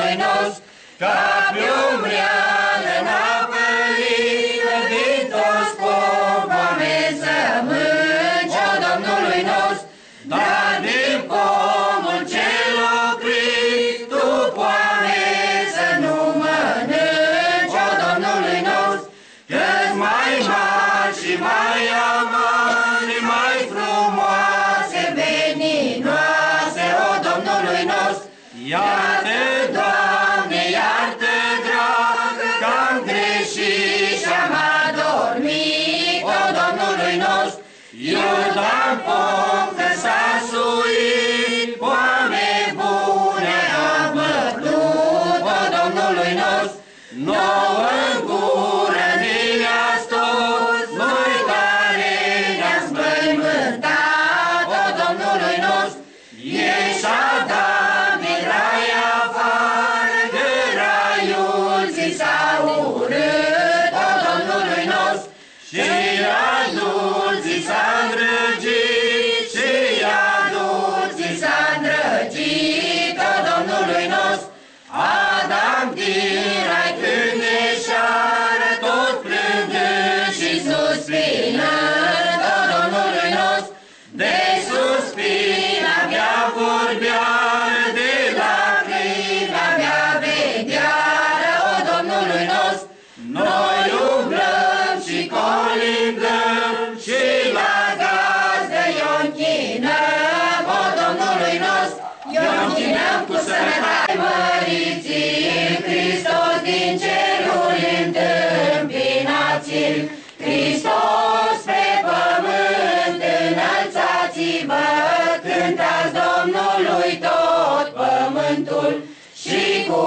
Domnului nostru, ca pe umbreală n-apă lină, din toți pomii să mânci, o Domnului nostru, dar din pomul cel oprit, tu poame să nu mănânci, o Domnului nostru, că-s mai mari și mai amari, mai frumoase, veninoase, o Domnului nostru. Iartă, Doamne, iartă, dragă, că-am greșit și-am adormit, o Domnului nostru. Iuda-n pom că s-a suit, poame bune am bătut, o Domnului nostru. Nouă-n gură ni le-a scos, noi tare ne-am spăimântat, o Domnului nostru. Ieși Adam din rai afară, că raiul ți s-a urât, o Domnului nostru. Și iadul ți s-a îndrăgit, și iadul ți s-a îndrăgit, o Domnului nostru. Adam din rai când ieșară, tot plângând și suspinând, o Domnului nostru. De suspin abia vorbeară, de lacrimi abia vedeară, o Domnului nostru. Noi umblăm și colindăm, și la gazdă i-o închinăm, o Domnului nostru. I-o închinăm cu sănătate, măriți-l, Hristos din ceruri întâmpinați-l. Hristos pe pământ, înălțați-vă, cântați Domnului tot pământul, și cu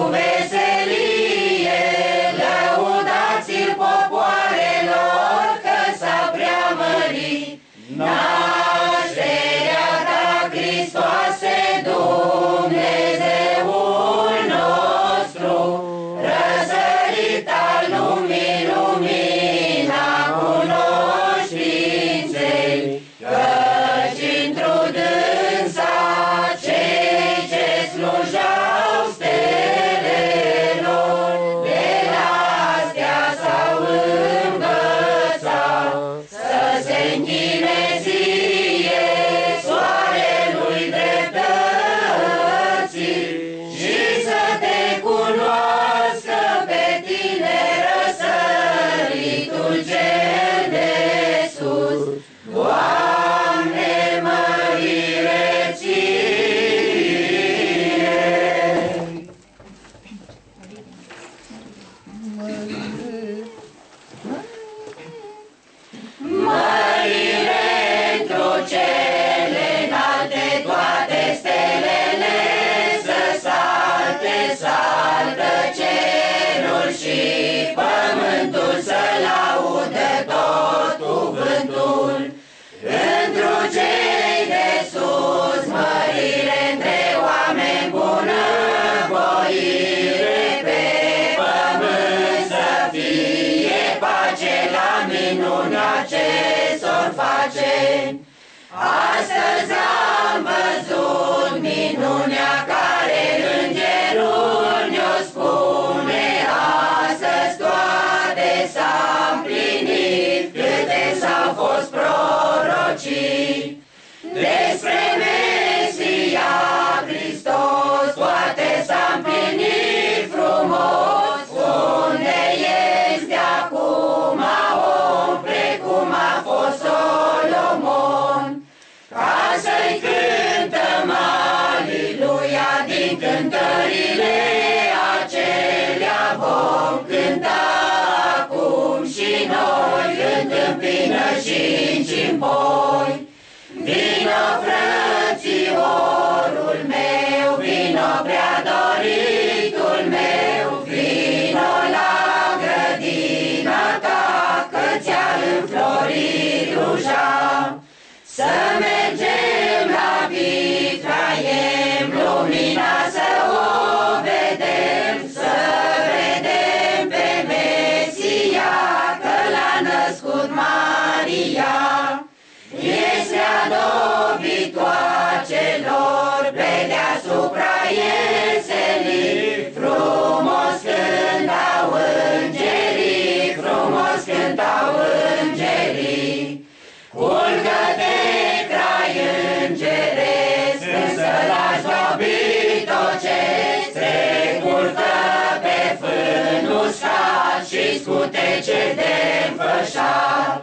veselie lăudați-l popoarelor, că s-a preamărit. Nașterea ta, Hristoase, Dumnezeul nostru, răsărit al lumii, lumina cunoștinței, căci într-o dânsa cei ce slujau stelelor, de la-astea s-au învățat să se închine ție, soarelui dreptății, și să te cunoască pe tine răsăritul cel de sus. Doamne, mărire ție! Mărire într-o cele înalte, toate stelele să salte, saltă cerul și pământul, să laudă tot cuvântul. Într-o cei de sus, mărire între oameni, bunăvoire pe pământ, să fie pace la minunea ce s-or face. Astăzi am văzut minunea care îngerul ne-o spune, astăzi toate s-a împlinit, câte s-au fost prorocii. Despre Mesia Hristos toate s-a împlinit frumos, unde este acum om precum a fost Solomon, ca să-i cântăm aliluia, din cântările acelea vom cânta acum și noi, întâmpină și în cimpoi. Vino, frățiorul meu, vino, prea doritul meu, vino la grădina ta, că ți-a înflorit ruja. Să mergem la Vifraiem, lumina să o vedem, să vedem pe Mesia, că l-a născut Maria. Este a dobitoacelor, pe deasupra ei trece de înfășat.